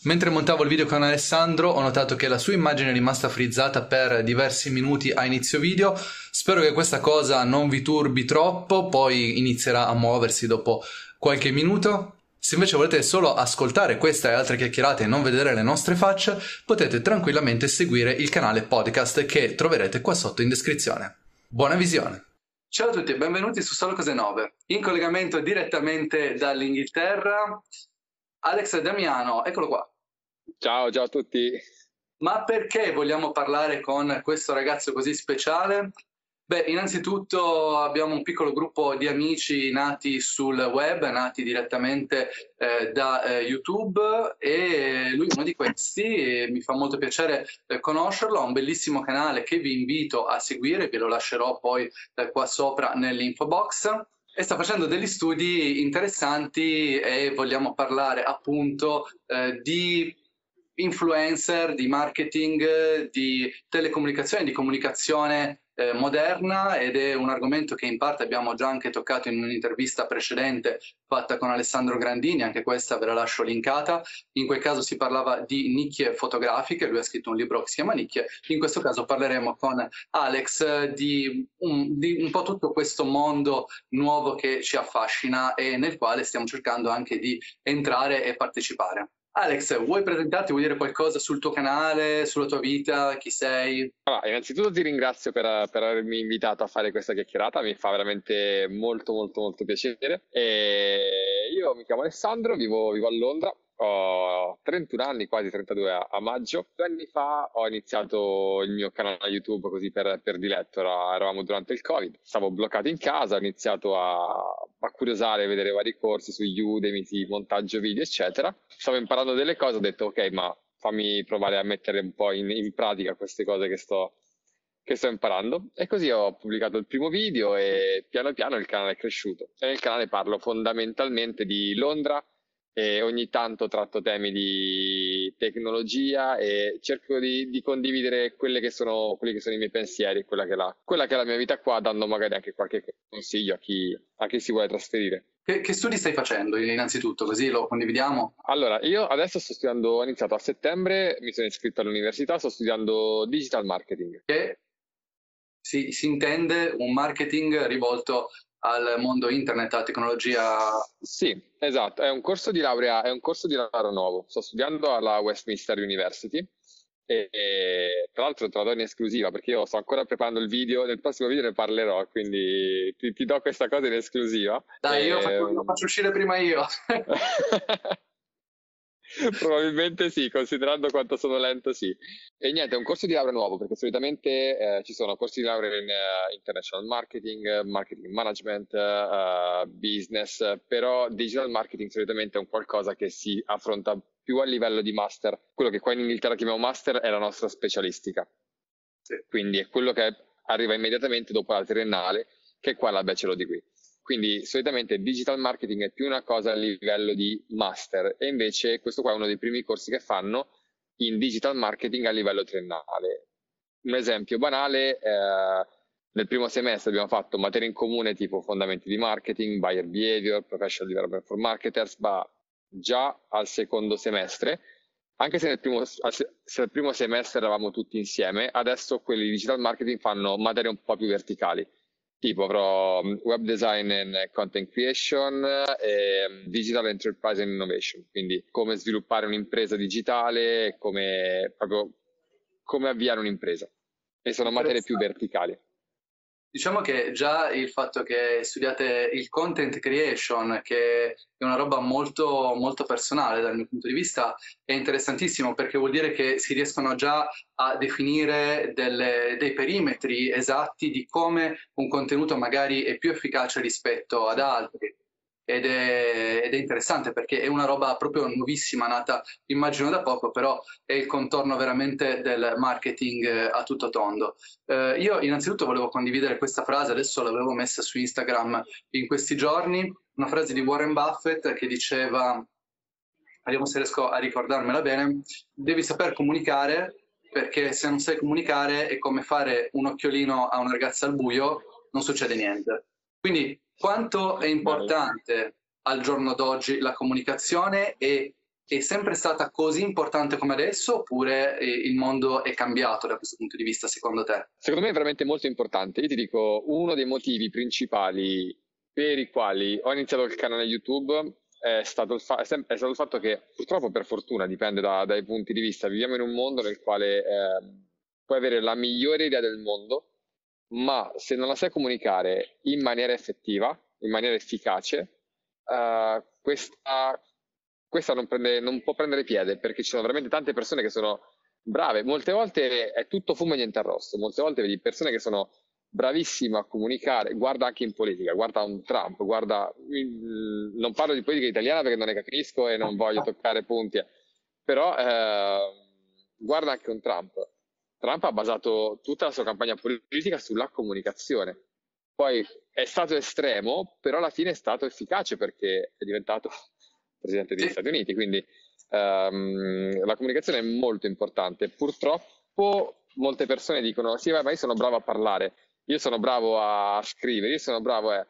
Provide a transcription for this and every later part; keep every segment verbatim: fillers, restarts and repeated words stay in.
Mentre montavo il video con Alessandro ho notato che la sua immagine è rimasta frizzata per diversi minuti a inizio video. Spero che questa cosa non vi turbi troppo, poi inizierà a muoversi dopo qualche minuto. Se invece volete solo ascoltare questa e altre chiacchierate e non vedere le nostre facce, potete tranquillamente seguire il canale podcast che troverete qua sotto in descrizione. Buona visione! Ciao a tutti e benvenuti su Solo Cose Nove. In collegamento direttamente dall'Inghilterra, Alex Damiano, eccolo qua. Ciao, ciao a tutti. Ma perché vogliamo parlare con questo ragazzo così speciale? Beh, innanzitutto abbiamo un piccolo gruppo di amici nati sul web, nati direttamente eh, da eh, YouTube, e lui è uno di questi e mi fa molto piacere eh, conoscerlo. Ha un bellissimo canale che vi invito a seguire, ve lo lascerò poi eh, qua sopra nell'info box. E sta facendo degli studi interessanti e vogliamo parlare appunto eh, di influencer, di marketing, di telecomunicazione, di comunicazione eh, moderna, ed è un argomento che in parte abbiamo già anche toccato in un'intervista precedente fatta con Alessandro Grandini, anche questa ve la lascio linkata. In quel caso si parlava di nicchie fotografiche, lui ha scritto un libro che si chiama Nicchie. In questo caso parleremo con Alex di un, di un po' tutto questo mondo nuovo che ci affascina e nel quale stiamo cercando anche di entrare e partecipare. Alex, vuoi presentarti, vuoi dire qualcosa sul tuo canale, sulla tua vita, chi sei? Allora, innanzitutto ti ringrazio per, per avermi invitato a fare questa chiacchierata, mi fa veramente molto molto molto piacere. E io mi chiamo Alessandro, vivo, vivo a Londra, ho trentuno anni, quasi trentadue a, a maggio. Due anni fa ho iniziato il mio canale YouTube così per, per diletto, Era- eravamo durante il Covid, stavo bloccato in casa, ho iniziato a, a curiosare, a vedere vari corsi su Udemy, di montaggio video, eccetera. Stavo imparando delle cose, ho detto ok, ma fammi provare a mettere un po' in, in pratica queste cose che sto, che sto imparando. E così ho pubblicato il primo video e piano piano il canale è cresciuto. E nel canale parlo fondamentalmente di Londra e ogni tanto tratto temi di tecnologia e cerco di, di condividere quelle che sono, quelli che sono i miei pensieri, quella che, è la, quella che è la mia vita qua, dando magari anche qualche consiglio a chi, a chi si vuole trasferire. Che, che studi stai facendo innanzitutto, così lo condividiamo? Allora, io adesso sto studiando, ho iniziato a settembre, mi sono iscritto all'università, sto studiando digital marketing. Che si, si intende un marketing rivolto al mondo internet, alla tecnologia. Sì, esatto, è un corso di laurea, è un corso di laurea nuovo. Sto studiando alla Westminster University e, e tra l'altro te la do in esclusiva perché io sto ancora preparando il video, nel prossimo video ne parlerò, quindi ti, ti do questa cosa in esclusiva. Dai, io E... faccio, lo faccio uscire prima io. Probabilmente sì, considerando quanto sono lento, sì. E niente, è un corso di laurea nuovo perché solitamente eh, ci sono corsi di laurea in eh, international marketing, marketing management, eh, business, però digital marketing solitamente è un qualcosa che si affronta più a livello di master. Quello che qua in Inghilterra chiamiamo master è la nostra specialistica. Sì. Quindi è quello che arriva immediatamente dopo la triennale, che è qua la bachelor degree. Quindi solitamente il digital marketing è più una cosa a livello di master e invece questo qua è uno dei primi corsi che fanno in digital marketing a livello triennale. Un esempio banale, eh, nel primo semestre abbiamo fatto materie in comune tipo fondamenti di marketing, buyer behavior, professional development for marketers, ma già al secondo semestre, anche se nel primo, se nel primo semestre eravamo tutti insieme, adesso quelli di digital marketing fanno materie un po' più verticali. Tipo avrò web design and content creation e digital enterprise and innovation, quindi come sviluppare un'impresa digitale, come, proprio, come avviare un'impresa. E sono materie più verticali. Diciamo che già il fatto che studiate il content creation, che è una roba molto, molto personale dal mio punto di vista, è interessantissimo perché vuol dire che si riescono già a definire delle, dei perimetri esatti di come un contenuto magari è più efficace rispetto ad altri. Ed è, ed è interessante perché è una roba proprio nuovissima, nata immagino da poco, però è il contorno veramente del marketing eh, a tutto tondo. Eh, io innanzitutto volevo condividere questa frase, adesso l'avevo messa su Instagram in questi giorni, una frase di Warren Buffett che diceva, vediamo se riesco a ricordarmela bene, devi saper comunicare perché se non sai comunicare è come fare un occhiolino a una ragazza al buio, non succede niente. Quindi quanto è importante al giorno d'oggi la comunicazione e è sempre stata così importante come adesso, oppure eh, il mondo è cambiato da questo punto di vista, secondo te? Secondo me è veramente molto importante. Io ti dico, uno dei motivi principali per i quali ho iniziato il canale YouTube è stato il, fa- è sem- è stato il fatto che, purtroppo per fortuna, dipende da- dai punti di vista, viviamo in un mondo nel quale eh, puoi avere la migliore idea del mondo, ma se non la sai comunicare in maniera effettiva, in maniera efficace, eh, questa, questa non, prende- non può prendere piede, perché ci sono veramente tante persone che sono brave. Molte volte è tutto fumo e niente arrosto. Molte volte vedi persone che sono bravissime a comunicare. Guarda anche in politica, guarda un Trump, guarda, il- non parlo di politica italiana perché non ne capisco e non voglio toccare punti, eh. Però eh, guarda anche un Trump. Trump ha basato tutta la sua campagna politica sulla comunicazione. Poi è stato estremo, però alla fine è stato efficace perché è diventato presidente degli Sì. Stati Uniti. Quindi ehm, la comunicazione è molto importante. Purtroppo molte persone dicono: sì, ma io sono bravo a parlare, io sono bravo a scrivere, io sono bravo a...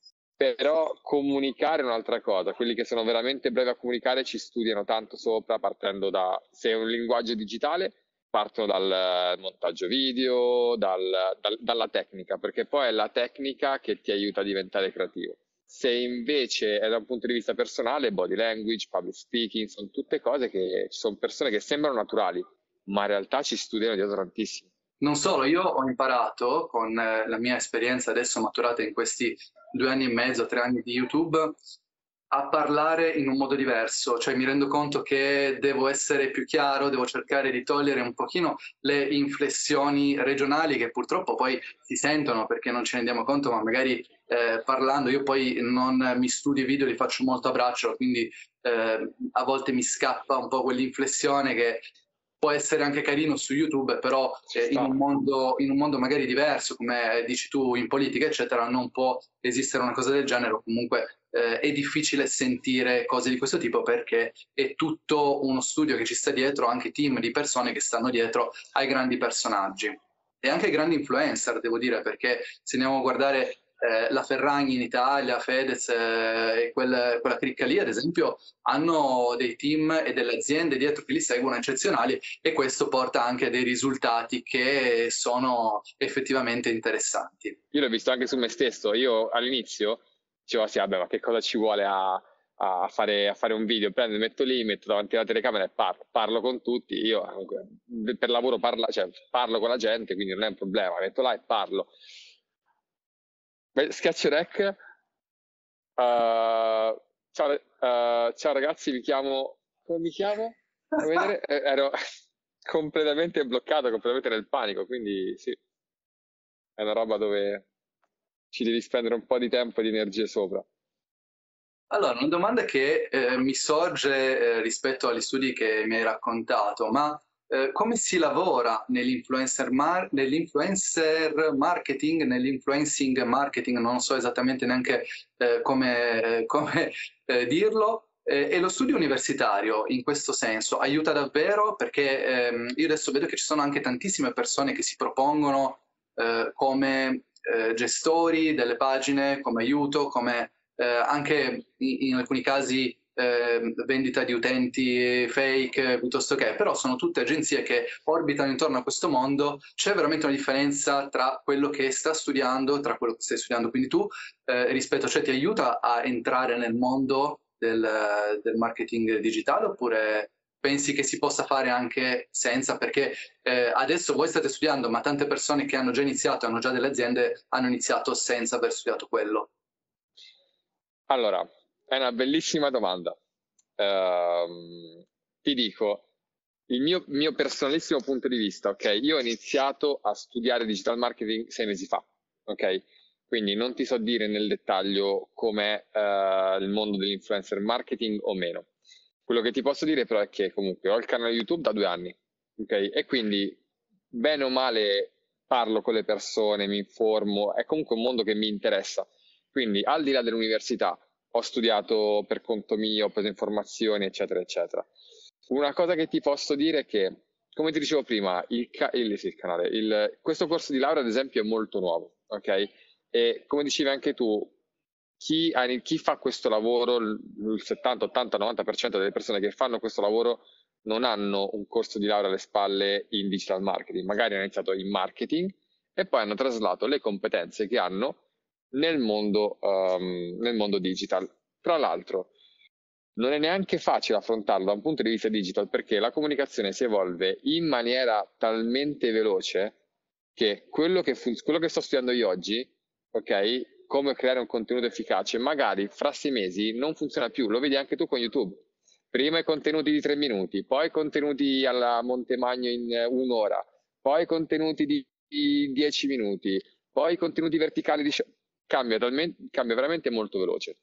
Però comunicare è un'altra cosa. Quelli che sono veramente bravi a comunicare ci studiano tanto sopra, partendo da, se è un linguaggio digitale, partono dal montaggio video, dal- dal- dalla tecnica, perché poi è la tecnica che ti aiuta a diventare creativo. Se invece è da un punto di vista personale, body language, public speaking, sono tutte cose che ci sono persone che sembrano naturali, ma in realtà ci studiano dietro tantissimo. Non solo, io ho imparato con eh, la mia esperienza adesso maturata in questi due anni e mezzo, tre anni di YouTube, a parlare in un modo diverso, cioè mi rendo conto che devo essere più chiaro, devo cercare di togliere un pochino le inflessioni regionali che purtroppo poi si sentono perché non ce ne rendiamo conto, ma magari eh, parlando io poi non mi studio i video, li faccio molto a braccio, quindi eh, a volte mi scappa un po' quell'inflessione che può essere anche carino su YouTube, però Ci eh, in sta. un mondo, in un mondo magari diverso, come dici tu, in politica, eccetera, non può esistere una cosa del genere, o comunque eh, è difficile sentire cose di questo tipo perché è tutto uno studio che ci sta dietro, anche team di persone che stanno dietro ai grandi personaggi. E anche ai grandi influencer, devo dire, perché se andiamo a guardare eh, la Ferragni in Italia, Fedez eh, e quel- quella cricca lì, ad esempio, hanno dei team e delle aziende dietro che li seguono eccezionali e questo porta anche a dei risultati che sono effettivamente interessanti. Io l'ho visto anche su me stesso. Io all'inizio dicevo: sì, vabbè, ma che cosa ci vuole a, a fare, a fare un video? Prendo, mi metto lì, metto davanti alla telecamera e parlo, parlo con tutti. Io eh, per lavoro parla- cioè, parlo con la gente, quindi non è un problema. Mi metto là e parlo. Beh, Sketch Rec. Uh, ciao, uh, ciao ragazzi, mi chiamo... Come mi chiamo? A vedere, eh, ero completamente bloccato, completamente nel panico, quindi sì, è una roba dove ci devi spendere un po' di tempo e di energie sopra. Allora, una domanda che eh, mi sorge eh, rispetto agli studi che mi hai raccontato, ma eh, come si lavora nell'influencer, mar- nell'influencer marketing, nell'influencing marketing, non so esattamente neanche eh, come, come, eh, dirlo, eh, e lo studio universitario in questo senso aiuta davvero? Perché ehm, io adesso vedo che ci sono anche tantissime persone che si propongono eh, come eh, gestori delle pagine, come aiuto, come eh, anche in, in alcuni casi eh, vendita di utenti fake piuttosto che, però sono tutte agenzie che orbitano intorno a questo mondo. C'è veramente una differenza tra quello che sta studiando, tra quello che stai studiando, quindi tu eh, rispetto, cioè ti aiuta a entrare nel mondo del, del marketing digitale oppure pensi che si possa fare anche senza? Perché eh, adesso voi state studiando, ma tante persone che hanno già iniziato, hanno già delle aziende, hanno iniziato senza aver studiato quello. Allora, è una bellissima domanda. Ehm, ti dico, il mio, mio personalissimo punto di vista, ok? Io ho iniziato a studiare digital marketing sei mesi fa, ok? Quindi non ti so dire nel dettaglio com'è eh, il mondo dell'influencer marketing o meno. Quello che ti posso dire però è che comunque ho il canale YouTube da due anni, ok? E quindi bene o male parlo con le persone, mi informo, è comunque un mondo che mi interessa. Quindi al di là dell'università ho studiato per conto mio, ho preso informazioni, eccetera, eccetera. Una cosa che ti posso dire è che, come ti dicevo prima, il, ca- il, sì, il canale, il- questo corso di laurea ad esempio è molto nuovo, ok? E come dicevi anche tu, chi, chi fa questo lavoro, il settanta, ottanta, novanta per cento delle persone che fanno questo lavoro non hanno un corso di laurea alle spalle in digital marketing, magari hanno iniziato in marketing e poi hanno traslato le competenze che hanno nel mondo, um, nel mondo digital. Tra l'altro, non è neanche facile affrontarlo da un punto di vista digital, perché la comunicazione si evolve in maniera talmente veloce che quello che, fun- quello che sto studiando io oggi, ok, come creare un contenuto efficace, magari fra sei mesi non funziona più. Lo vedi anche tu con YouTube. Prima i contenuti di tre minuti, poi contenuti alla Montemagno in un'ora, poi contenuti di dieci minuti, poi contenuti verticali di... Cambia, talmente, cambia veramente molto veloce.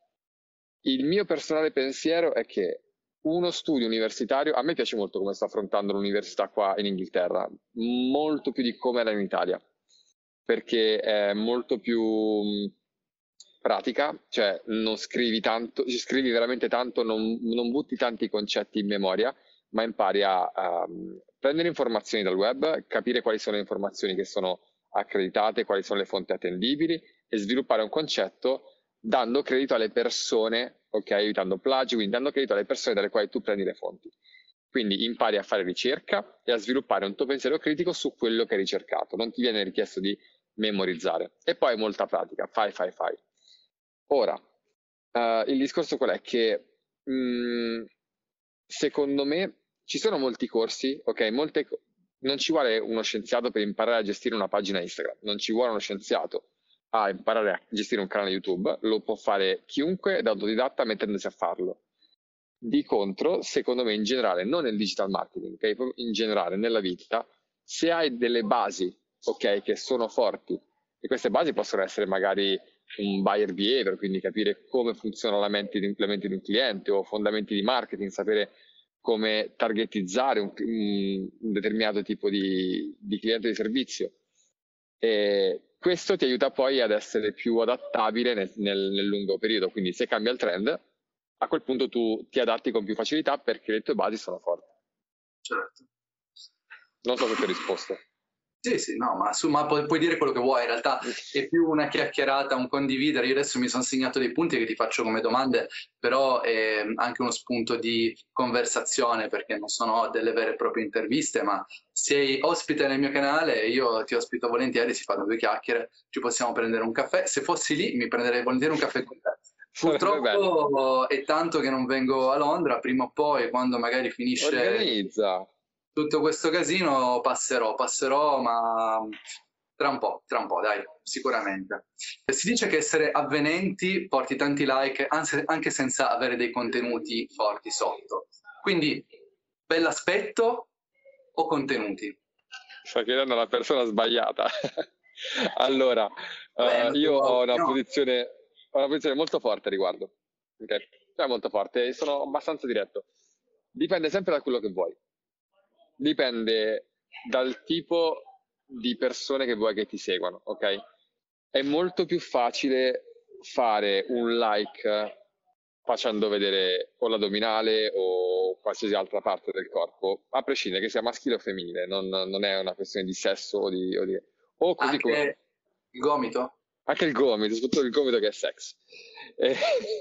Il mio personale pensiero è che uno studio universitario, a me piace molto come sta affrontando l'università qua in Inghilterra, molto più di come era in Italia, perché è molto più pratica, cioè non scrivi tanto, scrivi veramente tanto, non, non butti tanti concetti in memoria, ma impari a, a prendere informazioni dal web, capire quali sono le informazioni che sono accreditate, quali sono le fonti attendibili e sviluppare un concetto dando credito alle persone, ok, evitando plagio, quindi dando credito alle persone dalle quali tu prendi le fonti. Quindi impari a fare ricerca e a sviluppare un tuo pensiero critico su quello che hai ricercato, non ti viene richiesto di memorizzare. E poi molta pratica, fai, fai, fai. Ora, uh, il discorso qual è? Che mh, secondo me ci sono molti corsi, ok? Molte, non ci vuole uno scienziato per imparare a gestire una pagina Instagram, non ci vuole uno scienziato a imparare a gestire un canale YouTube, lo può fare chiunque da autodidatta mettendosi a farlo. Di contro, secondo me in generale, non nel digital marketing, okay? In generale nella vita, se hai delle basi, ok, che sono forti, e queste basi possono essere magari un buyer behavior, quindi capire come funziona la mente di, la mente di un cliente, o fondamenti di marketing, sapere come targetizzare un, un determinato tipo di, di cliente di servizio. E questo ti aiuta poi ad essere più adattabile nel, nel, nel lungo periodo, quindi se cambia il trend, a quel punto tu ti adatti con più facilità perché le tue basi sono forti. Certo. Non so se ti ho risposto. Sì, sì, no, ma, su, ma pu- puoi dire quello che vuoi, in realtà è più una chiacchierata, un condividere. Io adesso mi sono segnato dei punti che ti faccio come domande, però è anche uno spunto di conversazione, perché non sono delle vere e proprie interviste, ma sei ospite nel mio canale, io ti ospito volentieri, si fanno due chiacchiere, ci possiamo prendere un caffè. Se fossi lì mi prenderei volentieri un caffè con te. Purtroppo è tanto che non vengo a Londra, prima o poi, quando magari finisce... Organizza! Tutto questo casino passerò, passerò, ma tra un po', tra un po', dai, sicuramente. Si dice che essere avvenenti porti tanti like anche senza avere dei contenuti forti sotto. Quindi, bell'aspetto o contenuti? Sto chiedendo alla persona sbagliata. Allora, Beh, uh, io ho una, no. posizione, ho una posizione molto forte a riguardo. Okay? Cioè molto forte e sono abbastanza diretto. Dipende sempre da quello che vuoi. Dipende dal tipo di persone che vuoi che ti seguano, ok? È molto più facile fare un like facendo vedere o l'addominale o qualsiasi altra parte del corpo, a prescindere che sia maschile o femminile, non, non è una questione di sesso o di... O, di, o così Anche come, il gomito? Anche il gomito, soprattutto il gomito che è sex. E,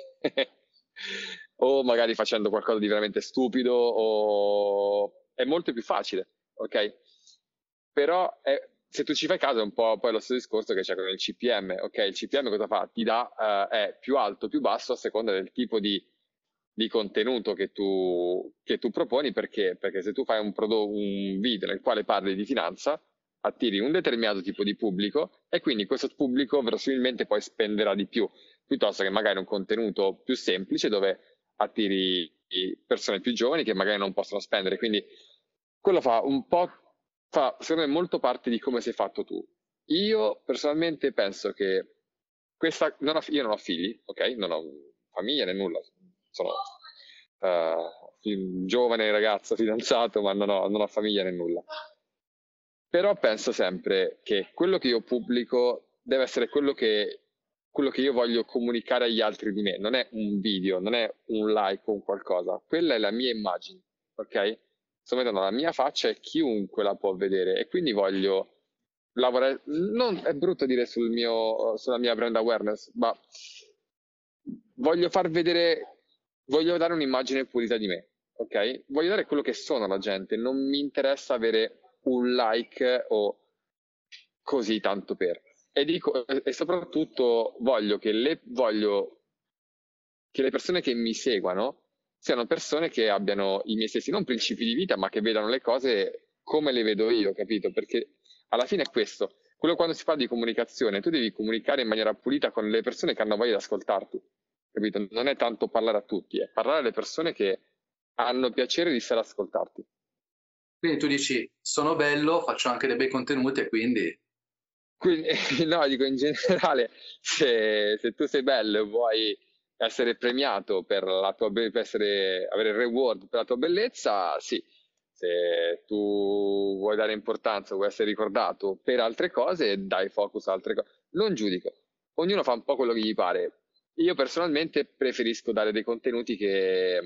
o magari facendo qualcosa di veramente stupido, o è molto più facile, ok? Però è, se tu ci fai caso è un po' poi lo stesso discorso che c'è con il C P M, ok? Il C P M cosa fa? Ti dà, uh, è più alto, più basso a seconda del tipo di, di contenuto che tu, che tu proponi, perché? Perché se tu fai un, prodotto, un video nel quale parli di finanza, attiri un determinato tipo di pubblico e quindi questo pubblico verosimilmente poi spenderà di più, piuttosto che magari un contenuto più semplice dove attiri persone più giovani che magari non possono spendere. Quindi quello fa un po', fa secondo me molto parte di come sei fatto tu. Io personalmente penso che questa, non ho, io non ho figli, ok? Non ho famiglia né nulla, sono uh, giovane ragazzo fidanzato, ma non ho, non ho famiglia né nulla. Però penso sempre che quello che io pubblico deve essere quello che, quello che io voglio comunicare agli altri di me. Non è un video, non è un like o un qualcosa. Quella è la mia immagine, ok? Sto mettendo la mia faccia e chiunque la può vedere. E quindi voglio lavorare... Non è brutto dire sul mio, sulla mia brand awareness, ma voglio far vedere, voglio dare un'immagine pulita di me, ok? Voglio dare quello che sono alla gente, non mi interessa avere un like o così tanto per. E, dico, e soprattutto voglio che le, voglio che le persone che mi seguano siano persone che abbiano i miei stessi, non principi di vita, ma che vedano le cose come le vedo io, capito? Perché alla fine è questo. Quello quando si parla di comunicazione, tu devi comunicare in maniera pulita con le persone che hanno voglia di ascoltarti, capito? Non è tanto parlare a tutti, è parlare alle persone che hanno piacere di stare ad ascoltarti. Quindi tu dici, sono bello, faccio anche dei bei contenuti e quindi... Quindi, no, dico in generale, se, se tu sei bello e vuoi essere premiato per la tua be- per essere, avere il reward per la tua bellezza, sì. Se tu vuoi dare importanza, vuoi essere ricordato per altre cose, dai focus a altre cose. Non giudico. Ognuno fa un po' quello che gli pare. Io personalmente preferisco dare dei contenuti che,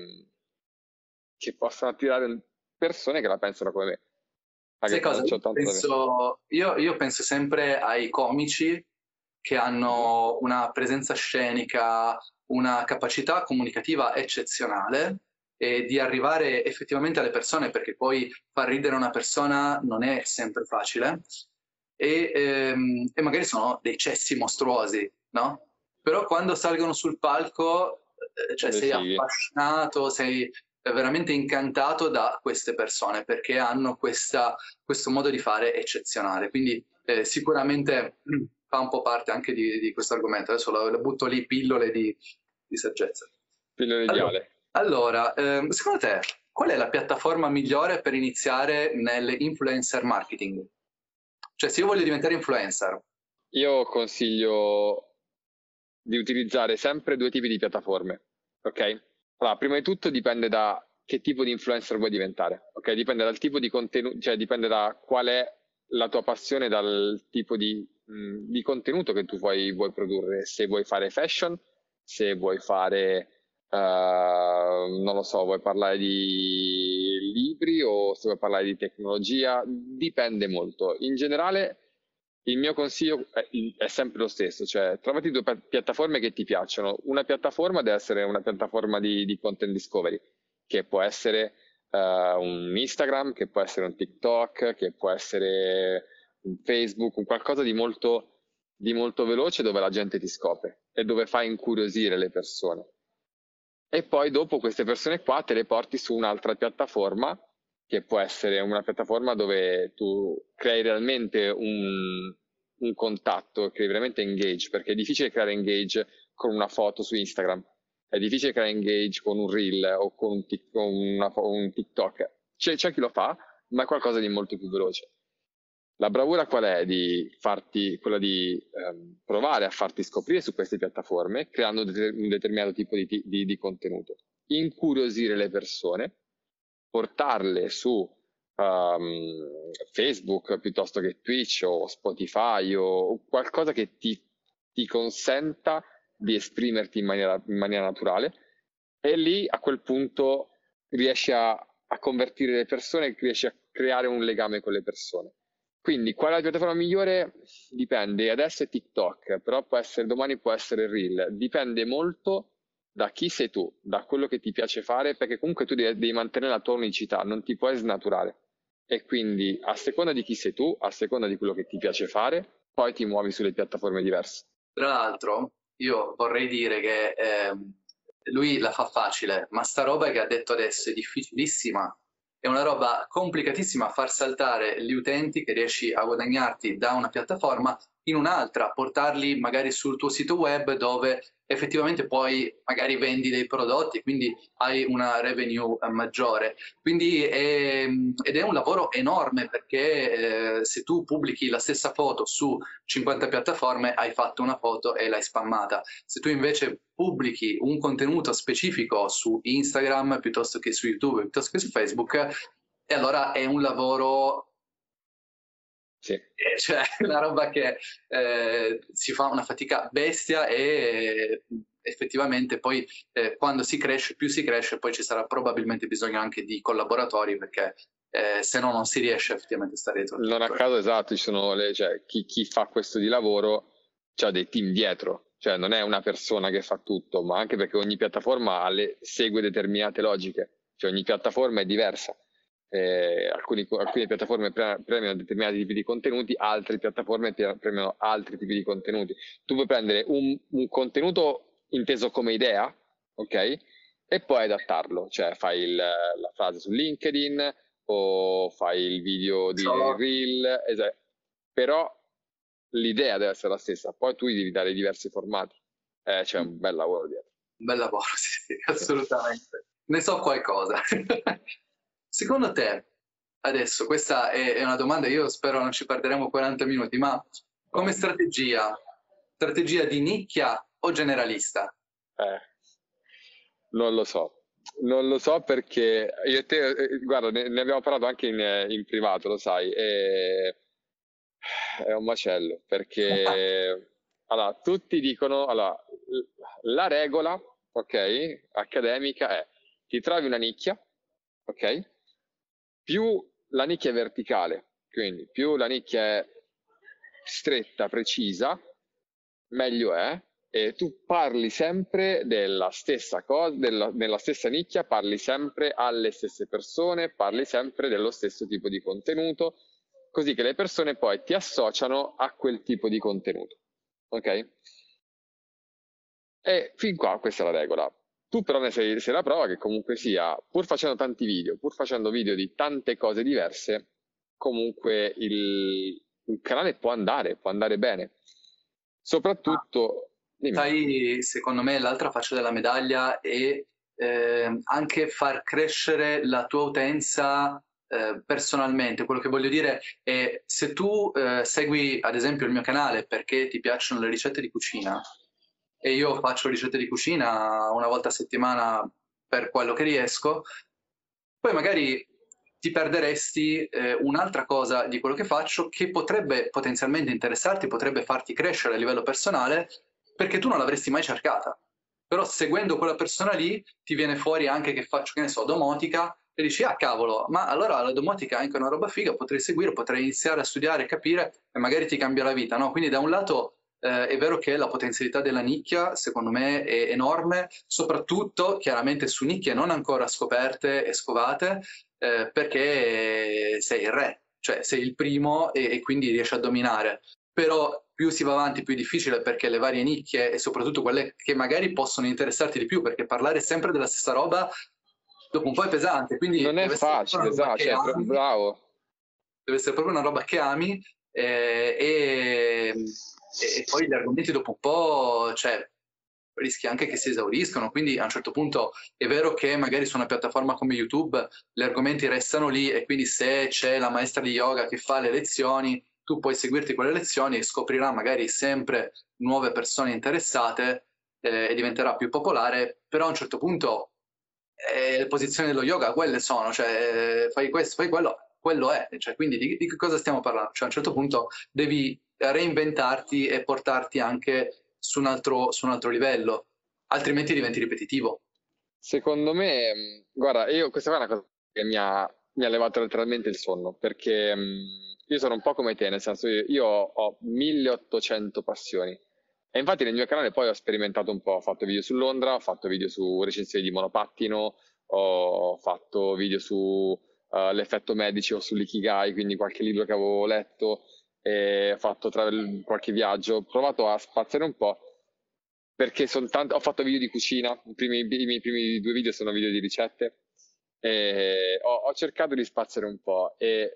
che possano attirare persone che la pensano come me. Sai Anche se cosa? non c'ho Io tanto da me. penso, io, io penso sempre ai comici che Mhm. hanno una presenza scenica, una capacità comunicativa eccezionale e di arrivare effettivamente alle persone, perché poi far ridere una persona non è sempre facile, e, ehm, e magari sono dei cessi mostruosi, no? Però quando salgono sul palco, eh, cioè Dei sei fighi. affascinato, sei veramente incantato da queste persone perché hanno questa, questo modo di fare eccezionale. Quindi eh, sicuramente mm, fa un po' parte anche di, di questo argomento. Adesso la, la butto lì, pillole di, di saggezza. Figlio Allora, ideale. allora ehm, secondo te, qual è la piattaforma migliore per iniziare nell'influencer marketing? Cioè, se io voglio diventare influencer, Io consiglio di utilizzare sempre due tipi di piattaforme, ok? Allora, prima di tutto dipende da che tipo di influencer vuoi diventare, ok? Dipende dal tipo di contenuto, cioè dipende da qual è la tua passione, dal tipo di, mh, di contenuto che tu vuoi, vuoi produrre. Se vuoi fare fashion, se vuoi fare, eh, non lo so, vuoi parlare di libri o se vuoi parlare di tecnologia, dipende molto. In generale, il mio consiglio è, è sempre lo stesso, cioè trovati due pi- piattaforme che ti piacciono. Una piattaforma deve essere una piattaforma di, di content discovery, che può essere eh, un Instagram, che può essere un TikTok, che può essere un Facebook, un qualcosa di molto, di molto veloce dove la gente ti scopre e dove fai incuriosire le persone. E poi dopo queste persone qua te le porti su un'altra piattaforma, che può essere una piattaforma dove tu crei realmente un, un contatto, crei veramente engage, perché è difficile creare engage con una foto su Instagram, è difficile creare engage con un reel o con un, tic- con una fo- un TikTok. C'è, c'è chi lo fa, ma è qualcosa di molto più veloce. La bravura qual è? Di farti, quella di ehm, provare a farti scoprire su queste piattaforme creando de- un determinato tipo di, di- di contenuto, incuriosire le persone, portarle su ehm, Facebook piuttosto che Twitch o Spotify o qualcosa che ti, ti consenta di esprimerti in maniera, in maniera naturale e lì a quel punto riesci a, a convertire le persone, riesci a creare un legame con le persone. Quindi, qual è la piattaforma migliore? Dipende, adesso è TikTok, però può essere, domani può essere Reel, dipende molto da chi sei tu, da quello che ti piace fare, perché comunque tu devi, devi mantenere la tua unicità, non ti puoi snaturare. E quindi, a seconda di chi sei tu, a seconda di quello che ti piace fare, poi ti muovi sulle piattaforme diverse. tra l'altro, io vorrei dire che ehm, lui la fa facile, ma sta roba che ha detto adesso è difficilissima. È una roba complicatissima far saltare gli utenti che riesci a guadagnarti da una piattaforma in un'altra, portarli magari sul tuo sito web dove effettivamente poi magari vendi dei prodotti, quindi hai una revenue eh, maggiore. Quindi è, ed è un lavoro enorme perché eh, se tu pubblichi la stessa foto su cinquanta piattaforme, hai fatto una foto e l'hai spammata. Se tu invece pubblichi un contenuto specifico su Instagram piuttosto che su YouTube, piuttosto che su Facebook, e allora è un lavoro, Sì. eh, cioè una roba che eh, si fa una fatica bestia e eh, effettivamente poi eh, quando si cresce, più si cresce, poi ci sarà probabilmente bisogno anche di collaboratori perché eh, se no non si riesce effettivamente a stare dietro Non a tutto. caso, esatto, ci sono le, cioè, chi, chi fa questo di lavoro ha dei team dietro, cioè non è una persona che fa tutto, ma anche perché ogni piattaforma ha le, segue determinate logiche, cioè ogni piattaforma è diversa. Eh, alcuni, alcune piattaforme pre- premiano determinati tipi di contenuti, altre piattaforme pre- premiano altri tipi di contenuti. Tu puoi prendere un, un contenuto inteso come idea, ok? E poi adattarlo, cioè fai il, la frase su LinkedIn o fai il video di So, Reel, esatto. Però l'idea deve essere la stessa, poi tu gli devi dare diversi formati, eh, c'è un bel lavoro dietro. un bel lavoro, sì, sì, assolutamente. Ne so qualcosa. Secondo te, adesso, questa è, è una domanda, io spero non ci perderemo quaranta minuti, ma come strategia, strategia di nicchia o generalista? Eh, non lo so, non lo so perché io e te, eh, guarda, ne, ne abbiamo parlato anche in, in privato, lo sai, e è un macello perché allora, tutti dicono, allora, la regola, ok, accademica è ti trovi una nicchia, ok? Più la nicchia è verticale, quindi più la nicchia è stretta, precisa, meglio è, e tu parli sempre della stessa cosa, della, nella stessa nicchia, parli sempre alle stesse persone, parli sempre dello stesso tipo di contenuto, così che le persone poi ti associano a quel tipo di contenuto. Ok? E fin qua questa è la regola. Tu però ne sei, sei la prova che comunque sia, pur facendo tanti video, pur facendo video di tante cose diverse, comunque il, il canale può andare, può andare bene. Soprattutto, dimmi. Sai, secondo me l'altra faccia della medaglia è eh, anche far crescere la tua utenza eh, personalmente. Quello che voglio dire è se tu eh, segui ad esempio il mio canale perché ti piacciono le ricette di cucina e io faccio ricette di cucina una volta a settimana per quello che riesco, poi magari ti perderesti eh, un'altra cosa di quello che faccio che potrebbe potenzialmente interessarti, potrebbe farti crescere a livello personale perché tu non l'avresti mai cercata. Però seguendo quella persona lì ti viene fuori anche che faccio, che ne so, domotica e dici, ah cavolo, ma allora la domotica è anche una roba figa, potrei seguire, potrei iniziare a studiare, capire e magari ti cambia la vita, no? Quindi da un lato eh, è vero che la potenzialità della nicchia, secondo me, è enorme, soprattutto chiaramente su nicchie non ancora scoperte e scovate, eh, perché sei il re, cioè sei il primo e, e quindi riesci a dominare. Però più si va avanti più è difficile perché le varie nicchie e soprattutto quelle che magari possono interessarti di più, perché parlare sempre della stessa roba dopo un po' è pesante, quindi Non è deve essere facile, una roba esatto, che cioè, bra- ami, bravo. deve essere proprio una roba che ami eh, e, e poi gli argomenti dopo un po', cioè, rischi anche che si esauriscono, quindi a un certo punto è vero che magari su una piattaforma come YouTube gli argomenti restano lì e quindi se c'è la maestra di yoga che fa le lezioni, tu puoi seguirti quelle lezioni e scoprirà magari sempre nuove persone interessate eh, e diventerà più popolare, però a un certo punto eh, le posizioni dello yoga quelle sono, cioè eh, fai questo, fai quello, quello è, cioè, quindi di, di che cosa stiamo parlando? Cioè a un certo punto devi reinventarti e portarti anche su un altro, su un altro livello, altrimenti diventi ripetitivo. Secondo me, mh, guarda, io questa qua è una cosa che mi ha, mi ha levato letteralmente il sonno, perché mh, io sono un po' come te, nel senso io, io ho, ho milleottocento passioni. E infatti nel mio canale poi ho sperimentato un po', ho fatto video su Londra, ho fatto video su recensioni di monopattino, ho fatto video su eh, l'effetto medici o sull'ikigai, quindi qualche libro che avevo letto, e ho fatto travel- qualche viaggio, ho provato a spaziare un po', perché son tanto- ho fatto video di cucina, i, primi- i miei primi due video sono video di ricette, e ho, ho cercato di spaziare un po', e,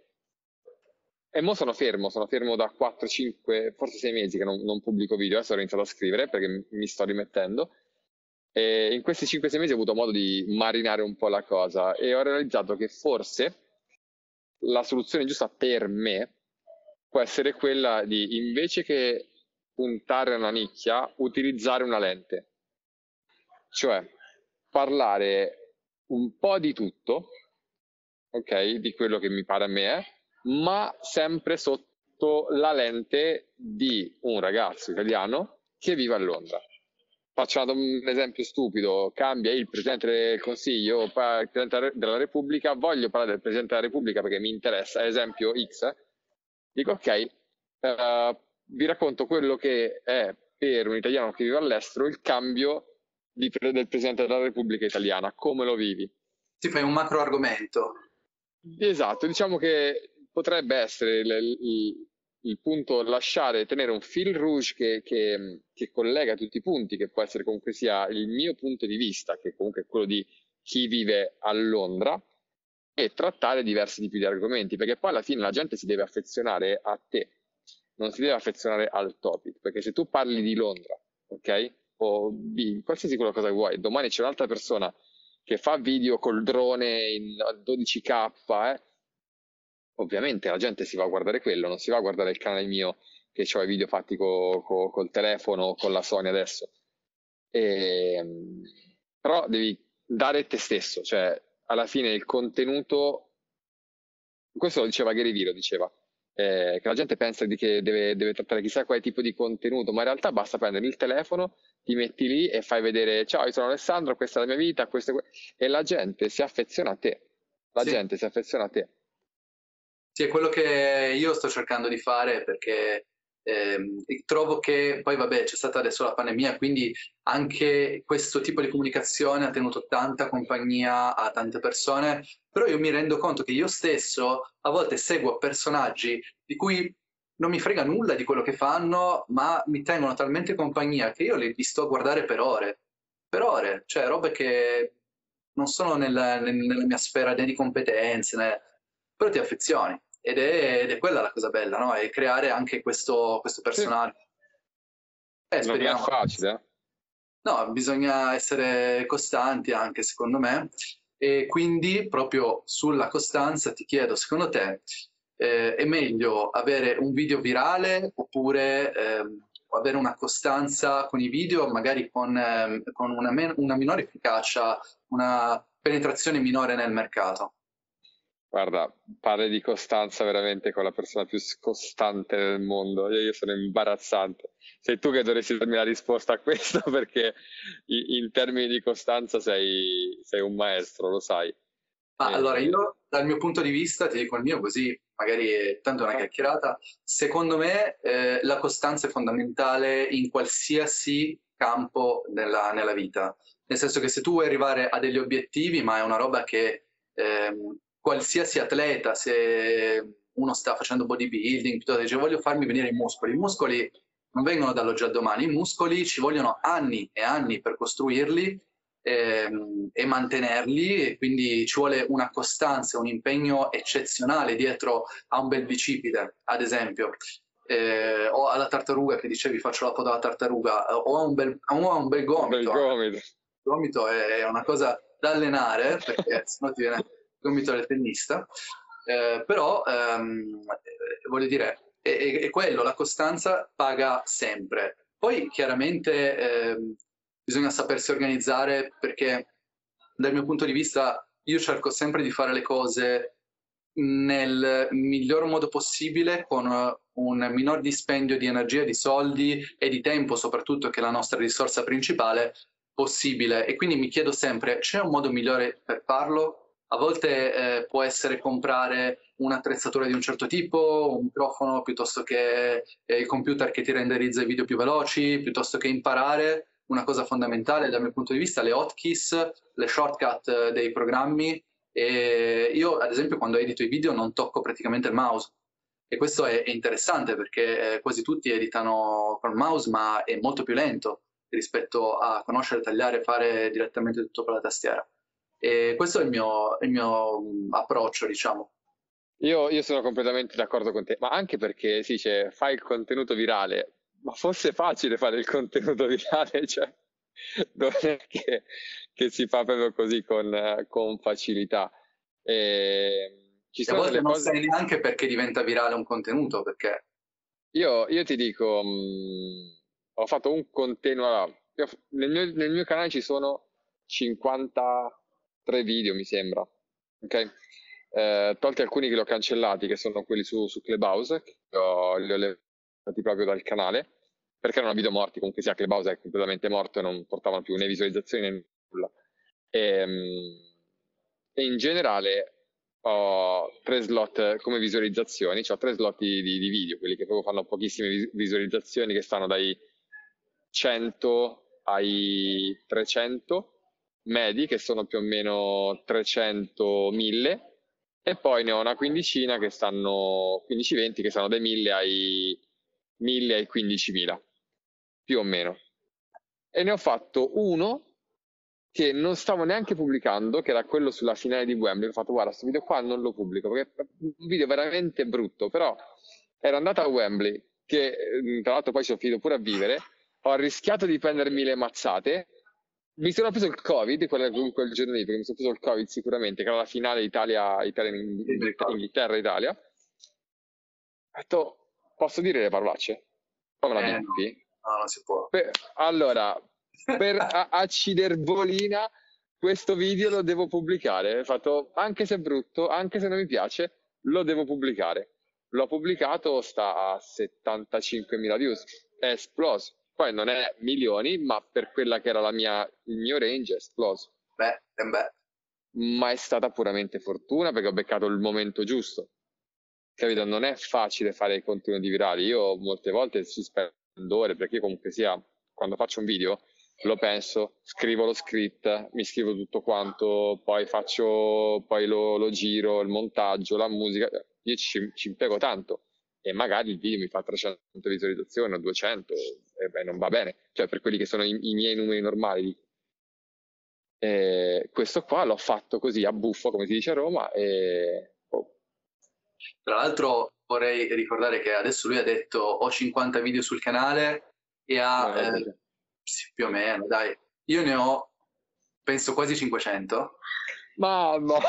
e mo sono fermo, sono fermo da quattro, cinque, forse sei mesi che non, non pubblico video, adesso ho iniziato a scrivere perché mi, mi sto rimettendo, e in questi cinque sei mesi ho avuto modo di marinare un po' la cosa e ho realizzato che forse la soluzione giusta per me può essere quella di, invece che puntare a una nicchia, utilizzare una lente. Cioè, parlare un po' di tutto, ok, di quello che mi pare a me è, ma sempre sotto la lente di un ragazzo italiano che vive a Londra. Faccio un esempio stupido, cambia il Presidente del Consiglio, il Presidente della Repubblica, voglio parlare del Presidente della Repubblica perché mi interessa, esempio X, dico ok, eh, vi racconto quello che è per un italiano che vive all'estero il cambio di, del Presidente della Repubblica Italiana, come lo vivi? Ti fai un macro argomento. Esatto, diciamo che potrebbe essere il, il, il punto lasciare, tenere un fil rouge che, che, che collega tutti i punti, che può essere comunque sia il mio punto di vista, che comunque è quello di chi vive a Londra, e trattare diversi tipi di argomenti, perché poi alla fine la gente si deve affezionare a te, non si deve affezionare al topic, perché se tu parli di Londra, ok? O di qualsiasi quello cosa vuoi, domani c'è un'altra persona che fa video col drone in dodici K, eh, ovviamente la gente si va a guardare quello, non si va a guardare il canale mio che ho i video fatti co, co, col telefono o con la Sony adesso. E, però devi dare te stesso, cioè alla fine il contenuto, questo lo diceva Gary Vee, lo diceva, eh, che la gente pensa di che deve, deve trattare chissà quale tipo di contenuto, ma in realtà basta prendere il telefono, ti metti lì e fai vedere: ciao, io sono Alessandro, questa è la mia vita, questo è que-", e la gente si affeziona a te, la Sì. gente si affeziona a te. Sì, è quello che io sto cercando di fare, perché ehm, trovo che poi, vabbè, c'è stata adesso la pandemia, quindi anche questo tipo di comunicazione ha tenuto tanta compagnia a tante persone, però io mi rendo conto che io stesso a volte seguo personaggi di cui non mi frega nulla di quello che fanno, ma mi tengono talmente compagnia che io li, li sto a guardare per ore, per ore, cioè robe che non sono nella, nel- nella mia sfera né di competenze, né- però ti affezioni. Ed è, ed è quella la cosa bella, no? E creare anche questo, questo Sì, personaggio. Eh, non è speriamo. facile, eh? No, bisogna essere costanti anche, secondo me. E quindi, proprio sulla costanza, ti chiedo, secondo te, eh, è meglio avere un video virale oppure ehm, avere una costanza con i video, magari con, ehm, con una, men- una minore efficacia, una penetrazione minore nel mercato? Guarda, parli di costanza veramente con la persona più scostante del mondo. Io, io sono imbarazzante. Sei tu che dovresti darmi la risposta a questo perché in, in termini di costanza sei, sei un maestro, lo sai. Ma allora E- io dal mio punto di vista, ti dico il mio così magari è tanto una chiacchierata, secondo me eh, la costanza è fondamentale in qualsiasi campo nella, nella vita, nel senso che se tu vuoi arrivare a degli obiettivi, ma è una roba che ehm, qualsiasi atleta, se uno sta facendo bodybuilding, piuttosto dice voglio farmi venire i muscoli, i muscoli non vengono dall'oggi al domani, i muscoli ci vogliono anni e anni per costruirli ehm, e mantenerli, e quindi ci vuole una costanza, un impegno eccezionale dietro a un bel bicipite, ad esempio, eh, o alla tartaruga che dicevi faccio la foto alla tartaruga, o a un bel, o a un bel un bel gomito. gomito. Il gomito è una cosa da allenare perché sennò ti viene il gomito del tennista, eh, però ehm, eh, voglio dire, è, è- è quello, la costanza paga sempre. Poi chiaramente ehm, bisogna sapersi organizzare perché dal mio punto di vista io cerco sempre di fare le cose nel miglior modo possibile con un minor dispendio di energia, di soldi e di tempo, soprattutto che è la nostra risorsa principale, possibile. E quindi mi chiedo sempre, c'è un modo migliore per farlo? A volte eh, può essere comprare un'attrezzatura di un certo tipo, un microfono, piuttosto che eh, il computer che ti renderizza i video più veloci, piuttosto che imparare una cosa fondamentale dal mio punto di vista, le hotkeys, le shortcut eh, dei programmi. E io, ad esempio, quando edito i video non tocco praticamente il mouse. E questo è, è interessante perché eh, quasi tutti editano col mouse, ma è molto più lento rispetto a conoscere, tagliare e fare direttamente tutto con la tastiera. E questo è il mio, il mio mh, approccio, diciamo. Io, io sono completamente d'accordo con te, ma anche perché si dice fai il contenuto virale, ma fosse facile fare il contenuto virale, cioè non è che, che si fa proprio così con, eh, con facilità. E ci E a sono volte delle non cose. sai neanche perché diventa virale un contenuto, perché Io, io ti dico, mh, ho fatto un contenuto. Allora, io- nel mio, nel mio canale ci sono cinquantatré video, mi sembra. Ok? Eh, tolti alcuni che li ho cancellati, che sono quelli su, su Clubhouse, che ho- li ho levati proprio dal canale, perché erano video morti. Comunque sia, Clubhouse è completamente morto e non portavano più né visualizzazioni né nulla. E, mh, e in generale ho tre slot come visualizzazioni, cioè ho tre slot di, di- di video, quelli che proprio fanno pochissime vis- visualizzazioni, che stanno dai cento ai trecento, medi che sono più o meno trecento mille, e poi ne ho una quindicina che stanno quindici venti che stanno dai mille ai mille ai quindicimila, più o meno. E ne ho fatto uno che non stavo neanche pubblicando, che era quello sulla finale di Wembley. Ho fatto, guarda, questo video qua non lo pubblico perché è un video veramente brutto, però ero andato a Wembley, che tra l'altro poi ci ho finito pure a vivere, ho rischiato di prendermi le mazzate, mi sono preso il Covid quel, quel giorno lì, perché mi sono preso il Covid sicuramente, che era la finale Italia, Italia Inghilterra-Italia. Ho detto, posso dire le parolacce? Come la Eh, bippi? no, non si può. Per, allora, per a- aciderbolina, questo video lo devo pubblicare. Ho fatto, anche se è brutto, anche se non mi piace, lo devo pubblicare. L'ho pubblicato, sta a settantacinquemila views, è esploso. Poi non è milioni, ma per quella che era la mia, il mio range è esploso. Beh, eh beh. Ma è stata puramente fortuna perché ho beccato il momento giusto. Capito? Non è facile fare i contenuti virali. Io molte volte ci spendo ore, perché comunque sia, quando faccio un video lo penso, scrivo lo script, mi scrivo tutto quanto, poi faccio, poi lo, lo giro, il montaggio, la musica. Io ci, ci impiego tanto, e magari il video mi fa trecento visualizzazioni o duecento, e beh, non va bene, cioè per quelli che sono i, i miei numeri normali. E questo qua l'ho fatto così a buffo, come si dice a Roma, e oh. Tra l'altro vorrei ricordare che adesso lui ha detto ho cinquanta video sul canale e ha, Eh, eh, sì, più o meno, dai, io ne ho penso quasi cinquecento. ma no.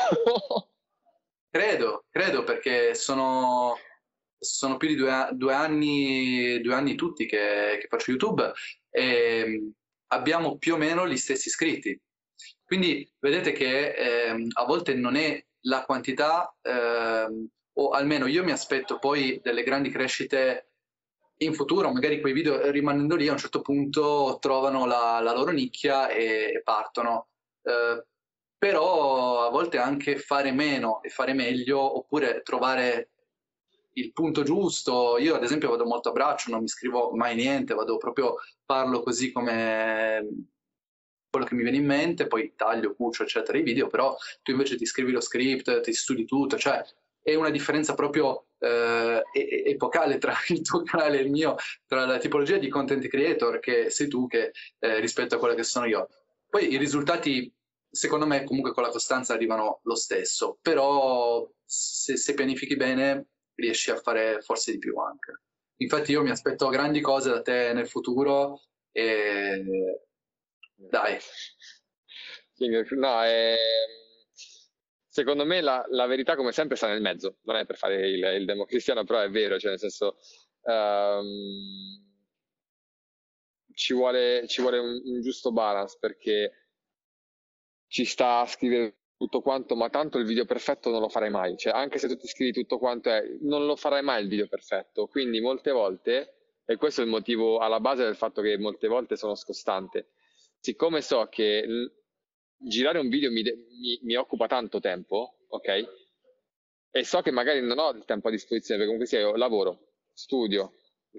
Credo, credo perché sono, sono più di due, a- due anni, due anni tutti che, che faccio YouTube e mm, abbiamo più o meno gli stessi iscritti. Quindi vedete che ehm, a volte non è la quantità, ehm, o almeno io mi aspetto poi delle grandi crescite in futuro, magari quei video rimanendo lì a un certo punto trovano la, la loro nicchia e, e partono. Eh, però a volte anche fare meno e fare meglio, oppure trovare il punto giusto. Io ad esempio vado molto a braccio, non mi scrivo mai niente, vado proprio, parlo così come quello che mi viene in mente, poi taglio, cucio, eccetera, i video, però tu invece ti scrivi lo script, ti studi tutto, cioè è una differenza proprio eh, e- epocale tra il tuo canale e il mio, tra la tipologia di content creator che sei tu che eh, rispetto a quella che sono io. Poi i risultati, secondo me, comunque con la costanza arrivano lo stesso, però se, se pianifichi bene riesci a fare forse di più anche. Infatti io mi aspetto grandi cose da te nel futuro e dai. No, è... secondo me la, la verità come sempre sta nel mezzo, non è per fare il, il democristiano, però è vero, cioè nel senso ehm, ci vuole, ci vuole un, un giusto balance, perché ci sta a scrivere tutto quanto, ma tanto il video perfetto non lo farai mai, cioè anche se tu ti scrivi tutto quanto è, non lo farai mai il video perfetto, quindi molte volte, e questo è il motivo alla base del fatto che molte volte sono scostante, siccome so che l- girare un video mi, de- mi- mi occupa tanto tempo, ok? E so che magari non ho il tempo a disposizione, perché comunque sia io lavoro, studio,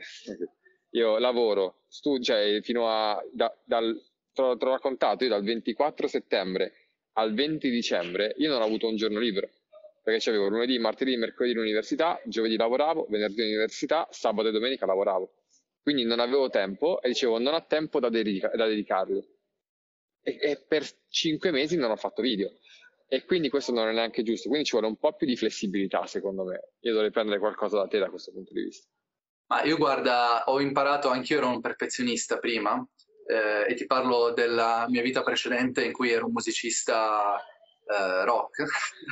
io lavoro, studio, cioè fino a, da- dal, te l'ho te l'ho raccontato, io dal ventiquattro settembre al venti dicembre, io non ho avuto un giorno libero, perché c'avevo lunedì, martedì, mercoledì l'università, giovedì lavoravo, venerdì l'università, sabato e domenica lavoravo. Quindi non avevo tempo e dicevo non ho tempo da, dedica- da dedicarli. E, e per cinque mesi non ho fatto video. E quindi questo non è neanche giusto, quindi ci vuole un po' più di flessibilità, secondo me. Io dovrei prendere qualcosa da te da questo punto di vista. Ma io guarda, ho imparato, anch'io ero un perfezionista prima, eh, e ti parlo della mia vita precedente in cui ero un musicista eh, rock.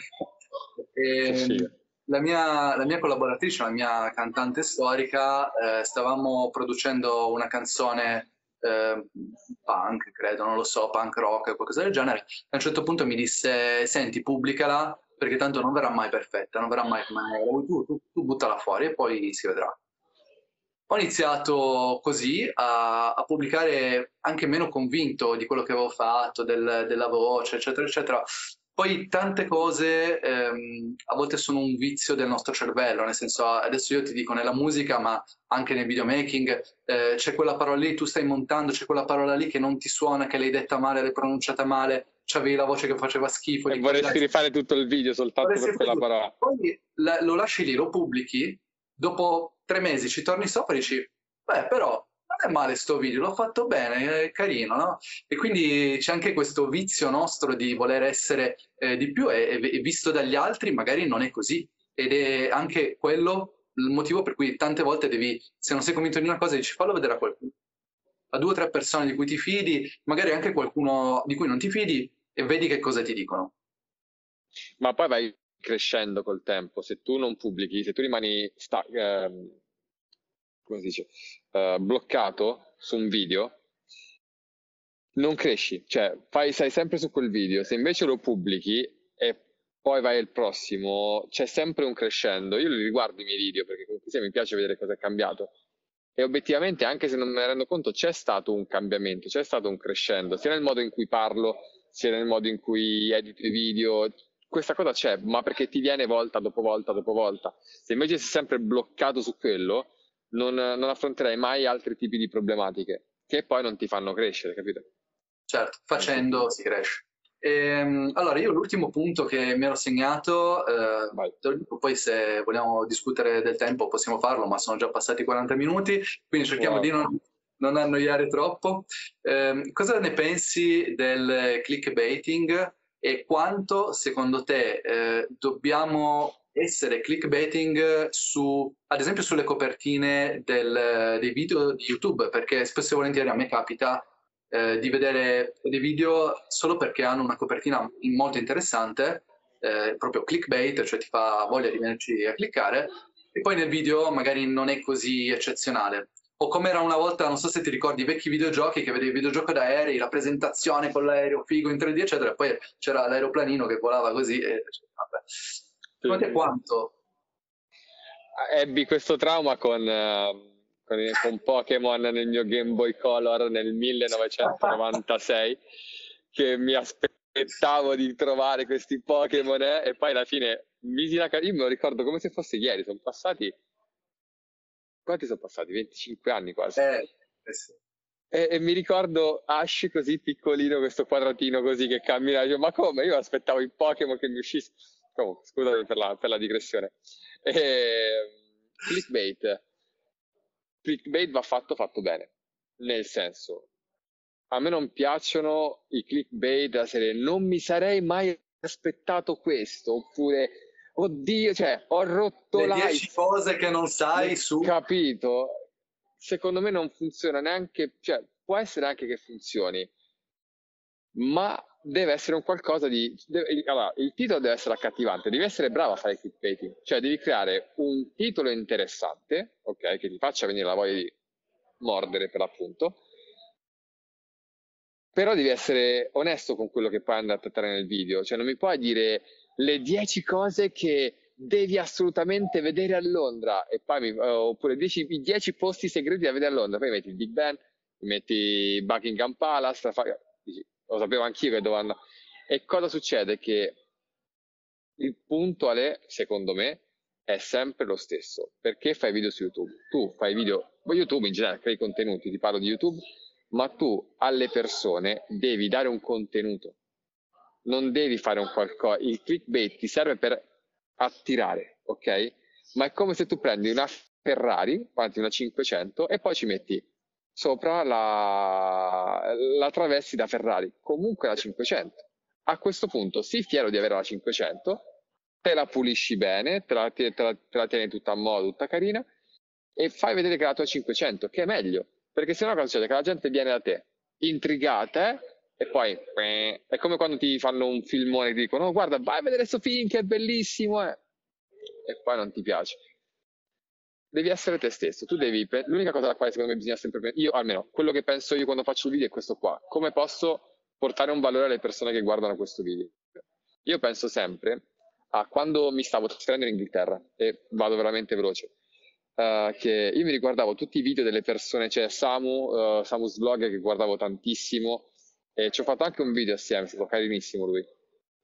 Che E figo. la mia, la mia collaboratrice, la mia cantante storica, eh, stavamo producendo una canzone eh, punk, credo, non lo so, punk rock, qualcosa del genere. A un certo punto mi disse, senti, pubblicala perché tanto non verrà mai perfetta, non verrà mai come la vuoi tu, tu, tu buttala fuori e poi si vedrà. Ho iniziato così a, a pubblicare anche meno convinto di quello che avevo fatto, del- della voce, eccetera, eccetera. Poi tante cose ehm, a volte sono un vizio del nostro cervello, nel senso, adesso io ti dico nella musica, ma anche nel videomaking, eh, c'è quella parola lì, tu stai montando, c'è quella parola lì che non ti suona, che l'hai detta male, l'hai pronunciata male, c'avevi la voce che faceva schifo. E Di vorresti rifare tutto il video soltanto per quella parola. Poi la, lo lasci lì, lo pubblichi, dopo tre mesi ci torni sopra e dici, beh, però non è male sto video, l'ho fatto bene, è carino, no? E quindi c'è anche questo vizio nostro di voler essere eh, di più e, e visto dagli altri magari non è così. Ed è anche quello il motivo per cui tante volte devi, se non sei convinto di una cosa, dici fallo vedere a qualcuno, a due o tre persone di cui ti fidi, magari anche qualcuno di cui non ti fidi e vedi che cosa ti dicono. Ma poi vai crescendo col tempo, se tu non pubblichi, se tu rimani sta- ehm, come si dice, eh, bloccato su un video, non cresci, cioè fai, sei sempre su quel video. Se invece lo pubblichi e poi vai al prossimo, c'è sempre un crescendo. Io li riguardo i miei video perché comunque sia mi piace vedere cosa è cambiato e obiettivamente, anche se non me ne rendo conto, c'è stato un cambiamento, c'è stato un crescendo, sia nel modo in cui parlo, sia nel modo in cui edito i video. Questa cosa c'è, ma perché ti viene volta dopo volta dopo volta. Se invece sei sempre bloccato su quello, non, non affronterai mai altri tipi di problematiche che poi non ti fanno crescere, capito? Certo, facendo si cresce. Ehm, allora, io l'ultimo punto che mi ero segnato, eh, Vai. te lo dico, poi se vogliamo discutere del tempo possiamo farlo, ma sono già passati quaranta minuti, quindi cerchiamo Wow. di non, non annoiare troppo. Ehm, cosa ne pensi del clickbaiting e quanto, secondo te, eh, dobbiamo essere clickbaiting su, ad esempio, sulle copertine del- dei video di YouTube? Perché spesso e volentieri a me capita eh, di vedere dei video solo perché hanno una copertina molto interessante, eh, proprio clickbait, cioè ti fa voglia di venirci a cliccare, e poi nel video magari non è così eccezionale. O come era una volta, non so se ti ricordi, i vecchi videogiochi che vedevi il videogioco d'aerei, la presentazione con l'aereo figo in tre D, eccetera, e poi c'era l'aeroplanino che volava così, e vabbè. Secondo te quanto? Ebbi questo trauma con, eh, con, con Pokémon nel mio Game Boy Color nel millenovecentonovantasei, che mi aspettavo di trovare questi Pokémon eh, e poi alla fine misi la car- io me lo ricordo come se fosse ieri, sono passati quanti sono passati? venticinque anni quasi. Eh, eh sì. E, e mi ricordo Ash così piccolino, questo quadratino così che cammina. Io, ma come? Io aspettavo il Pokémon che mi uscisse. Comunque, scusami per la, per la digressione. E, clickbait. Clickbait va fatto, fatto bene. Nel senso, a me non piacciono i clickbait da serie non mi sarei mai aspettato questo, oppure oddio, cioè, ho rotto Le l'iPhone. dieci cose che non sai su... Capito? Secondo me non funziona neanche, cioè può essere anche che funzioni, ma deve essere un qualcosa di... Deve, allora, il titolo deve essere accattivante, devi essere bravo a fare clickbaiting, cioè devi creare un titolo interessante, ok, che ti faccia venire la voglia di mordere per l'appunto, però devi essere onesto con quello che puoi andare a trattare nel video, cioè non mi puoi dire le dieci cose che devi assolutamente vedere a Londra e poi mi, oppure dieci, i dieci posti segreti da vedere a Londra, poi metti il Big Ben, metti Buckingham Palace, dici, lo sapevo anch'io che dovevo andare. E cosa succede? Che il puntuale, secondo me, è sempre lo stesso. Perché fai video su YouTube? Tu fai video, YouTube in generale, crei contenuti, ti parlo di YouTube, ma tu alle persone devi dare un contenuto. Non devi fare un qualcosa. Il clickbait ti serve per attirare, ok? Ma è come se tu prendi una Ferrari, anzi una cinquecento, e poi ci metti sopra la, la travesti da Ferrari, comunque la cinquecento. A questo punto sii fiero di avere la cinquecento, te la pulisci bene, te la, te la, te la tieni tutta a modo, tutta carina, e fai vedere che è la tua cinquecento, che è meglio, perché sennò cosa succede? Che la gente viene da te, intrigata, eh? E poi eh, è come quando ti fanno un filmone e ti dicono: oh, guarda, vai a vedere sto film che è bellissimo, eh. E poi non ti piace. Devi essere te stesso, tu devi, l'unica cosa alla quale secondo me bisogna sempre, io almeno, quello che penso io quando faccio il video è questo qua: come posso portare un valore alle persone che guardano questo video? Io penso sempre a quando mi stavo trasferendo in Inghilterra, e vado veramente veloce, uh, che io mi riguardavo tutti i video delle persone, c'è cioè Samu, uh, Samu's Vlog che guardavo tantissimo, e ci ho fatto anche un video assieme, è stato carinissimo lui,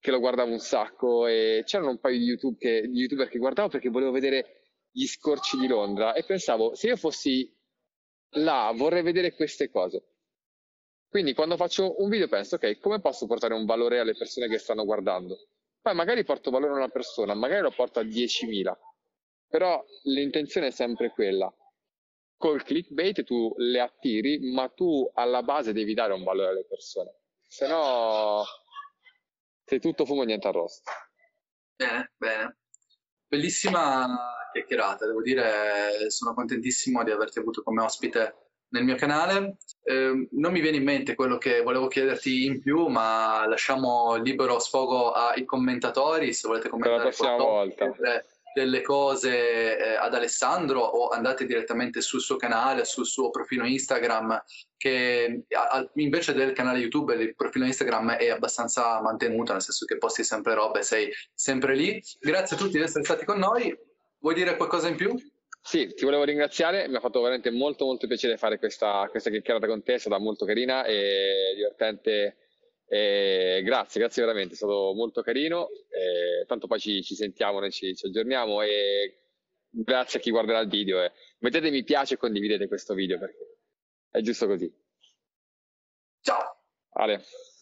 che lo guardavo un sacco e c'erano un paio di, YouTube che, di YouTuber che guardavo perché volevo vedere gli scorci di Londra e pensavo, se io fossi là vorrei vedere queste cose. Quindi quando faccio un video penso, ok, come posso portare un valore alle persone che stanno guardando? Poi magari porto valore a una persona, magari lo porto a diecimila, però l'intenzione è sempre quella. Col clickbait tu le attiri, ma tu alla base devi dare un valore alle persone. Se no sei tutto fumo e niente arrosto. Bene, bene. Bellissima chiacchierata, devo dire, sono contentissimo di averti avuto come ospite nel mio canale. Eh, non mi viene in mente quello che volevo chiederti in più, ma lasciamo libero sfogo ai commentatori, se volete Per la commentare prossima qualcosa, volta. chiedere delle cose eh, ad Alessandro o andate direttamente sul suo canale, sul suo profilo Instagram, che a- a- invece del canale YouTube il profilo Instagram è abbastanza mantenuto, nel senso che posti sempre robe, sei sempre lì. Grazie a tutti di essere stati con noi. Vuoi dire qualcosa in più? Sì, ti volevo ringraziare, mi ha fatto veramente molto molto piacere fare questa, questa chiacchierata con te, è stata molto carina e divertente. E grazie, grazie veramente, è stato molto carino. E tanto poi ci, ci sentiamo, noi ci, ci aggiorniamo e grazie a chi guarderà il video. E mettete mi piace e condividete questo video perché è giusto così. Ciao! Ale.